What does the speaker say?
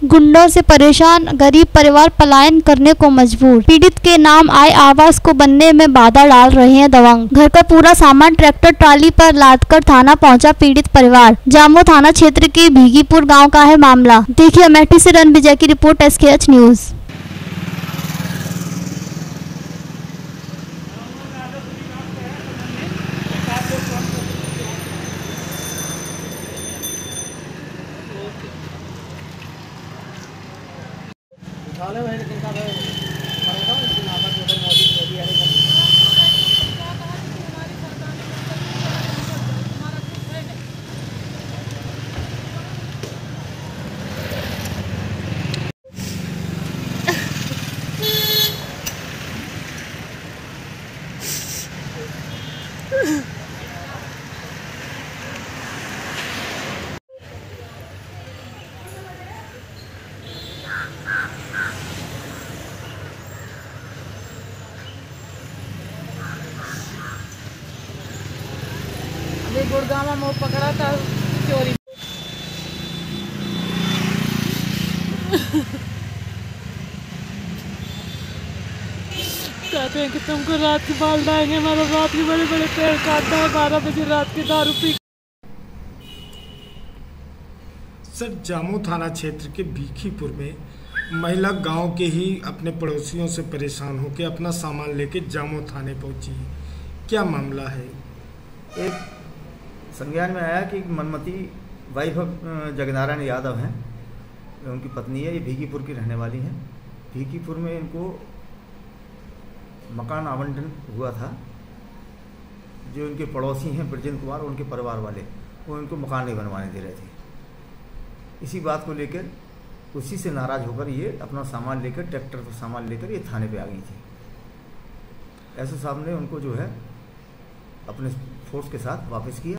गुंडों से परेशान गरीब परिवार पलायन करने को मजबूर। पीड़ित के नाम आए आवास को बनने में बाधा डाल रहे हैं दबंग। घर का पूरा सामान ट्रैक्टर ट्राली पर लादकर थाना पहुंचा पीड़ित परिवार। जामो थाना क्षेत्र के भीगीपुर गांव का है मामला। देखिए अमेठी से रणविजय की रिपोर्ट SKH न्यूज। गुड़गांव में वो पकड़ा था चोरी। कहते हैं कि तुमको रात की बाल डालेंगे, हमारा रात के बड़े बड़े पेड़ काटता है, 12 बजे रात के दारू पी। सर, जामो थाना क्षेत्र के भीखीपुर में महिला गांव के ही अपने पड़ोसियों से परेशान होकर अपना सामान लेके जामो थाने पहुंची। क्या मामला है? एक संज्ञान में आया कि मनमती वाइफ जगनारायण यादव हैं, उनकी पत्नी है, ये भीगीपुर की रहने वाली हैं। भीगीपुर में इनको मकान आवंटन हुआ था। जो इनके पड़ोसी हैं ब्रजेंद्र कुमार, उनके परिवार वाले, वो इनको मकान नहीं बनवाने दे रहे थे। इसी बात को लेकर उसी से नाराज़ होकर ये अपना सामान लेकर, ट्रैक्टर पर सामान लेकर ये थाने पे आ गई थी। ऐसे साहब ने उनको जो है अपने फोर्स के साथ वापस किया।